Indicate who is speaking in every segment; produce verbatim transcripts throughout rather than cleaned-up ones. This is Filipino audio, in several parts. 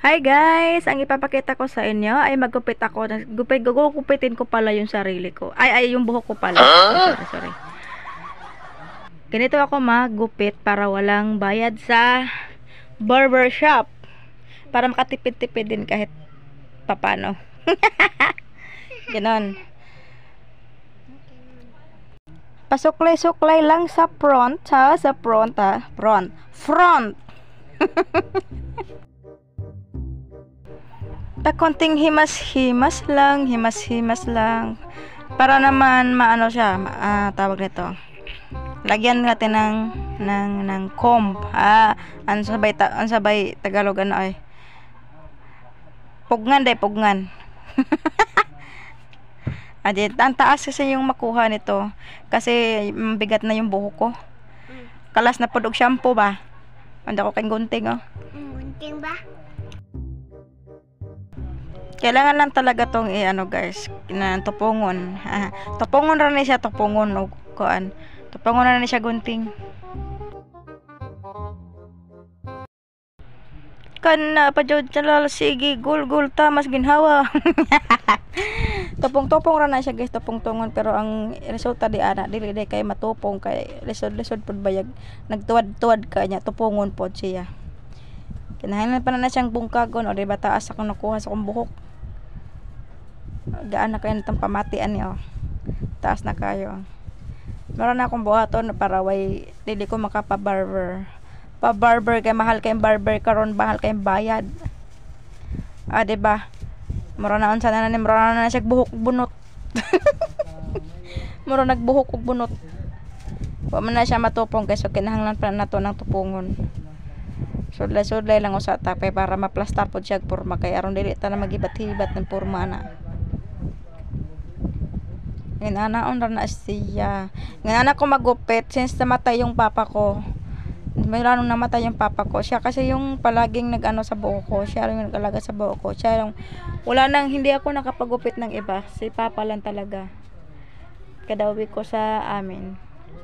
Speaker 1: Hi guys! Ang ipapakita ko sa inyo ay maggupit ako. Gupit, gugupitin ko pala yung sarili ko. Ay, ay, yung buhok ko pala. Ay, sorry, sorry. Ganito ako maggupit para walang bayad sa barber shop. Para makatipid-tipid din kahit papano. Ganon. Pasuklay-suklay lang sa front, ha? Sa front, ha? Front. Front! Pa konting himas-himas lang, himas-himas lang. Para naman maano siya, ah, tawag nito. Lagyan natin ng ng ng comb. Ah, ang sabay ta, ang sabay Tagalog ano ay. Pugnan day, pugnan. Adit, ang taas kasi yung makuha nito kasi mabigat na yung buhok ko. Kalas na pud og shampoo ba? Anda ko kay gunting oh.
Speaker 2: Gunting ba?
Speaker 1: Kailangan lang talaga tong i ano guys, na tupungon. Ah, tupungon ra ni siya, tupungon og kuan. Tupungon ra ni siya gunting. Kana pa jud chalal sige gul-gul ta mas ginhawa. Tupong-tupong ra na siya guys, tupong-tungon pero ang resulta di ana dili di kay matupong kay lisod-lisod pud bayag nagtuwad-tuwad ka nya tupungon pod siya. Kinahanglan pa na, na siyang bungkagon o di ba taas ako nakuha sa kong buhok. Gaan na kayo natang pamatian niyo. Taas na kayo. Meron na akong buhaton para way dili ko makapa-barber. Pa-barber kay mahal kay barber karon bahal kay bayad. Ah, di ba? Mura na unsa na ni mura na siya buhok bunot. Mura nagbuhok og bunot. Wa man na siya matupong kay so kinahanglan pa nato ng tupungon. Sudlay-sudlay lang usa tapay para maplastar pod siya porma kay aron dili ta na magibat-hibat ng porma na. Nginanaon ra na siya. Ngana ko magupit since namatay yung papa ko. Mayroon namatay yung papa ko. Siya kasi yung palaging nag-ano sa buhok ko. Siya yung nag-alaga sa buhok ko. Siya yung wala nang hindi ako nakapagupit ng iba. Si papa lang talaga. Kadawi ko sa amin.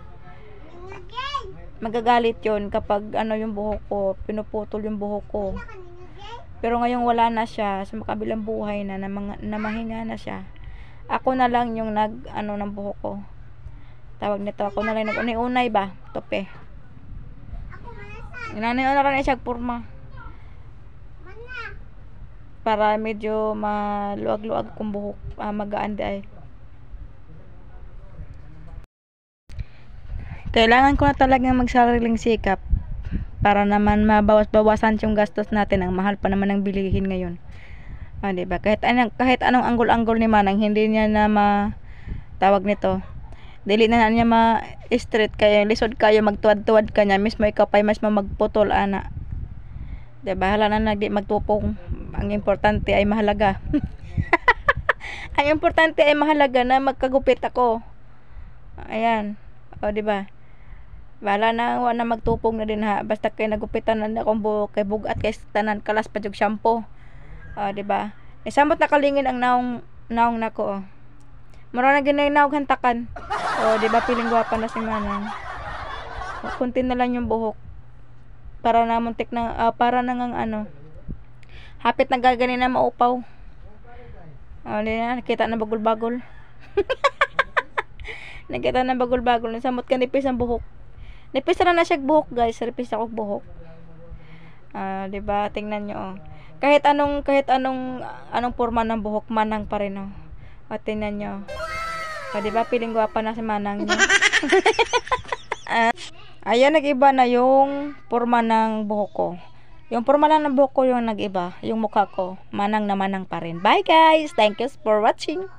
Speaker 1: Magagalit yun kapag ano yung buhok ko, pinuputol yung buhok ko. Pero ngayon wala na siya, sa makabilang buhay na, na, mga, na mahinga na siya. Ako na lang yung nag, ano ng buhok ko. Tawag nito, ako na lang nag-unay-unay ba? Tope. Inanay-unay na siya purma. Para medyo maluag-luag kong buhok, ah, magaan di ay. Kailangan ko na talagang magsariling sikap para naman mabawas-bawasan yung gastos natin. Ang mahal pa naman ng bilihin ngayon. Ah, diba? Kahit anong, kahit anong anggol-anggol ni Manang, hindi niya na ma tawag nito. Dili na niya ma-straight kayo, lisod kayo, magtuwad-tuwad ka niya. Mismo ikaw pa mas magputol, ana. Diba? Hala na nagdi magtupong. Ang importante ay mahalaga. Ang importante ay mahalaga na magkagupit ako. Ayan. O, diba? Wala na, wala na magtupong na din ha. Basta kay nagupitan na akong buhok, kay bugat, kay tanan, kalas pa yung shampoo. O, diba? Isamot na kalingin ang naong, naong nako, o. Mara na ginay naog hantakan. O, diba? Piling gwapa na si Manang. O, kunti na lang yung buhok. Para na muntik na, uh, para na ngang ano. Hapit na gagani na maupaw. O, di na, nakita na bagol-bagol. Nakita na bagol-bagol. Nasamot ka nipis ang buhok. Nipis na na siya buhok, guys. Nipis ako buhok. Ah, uh, 'di ba? Tingnan niyo, oh. Kahit anong kahit anong anong porma ng buhok, Manang pa rin, oh. O, tingnan niyo. O, 'di ba? Piling gwapa na si Manang niyo. uh, ayan, nag-iba na yung porma ng buhok ko. Yung porma lang ng buhok ko yung nag-iba. Yung mukha ko, Manang na Manang pa rin. Bye, guys. Thank you for watching.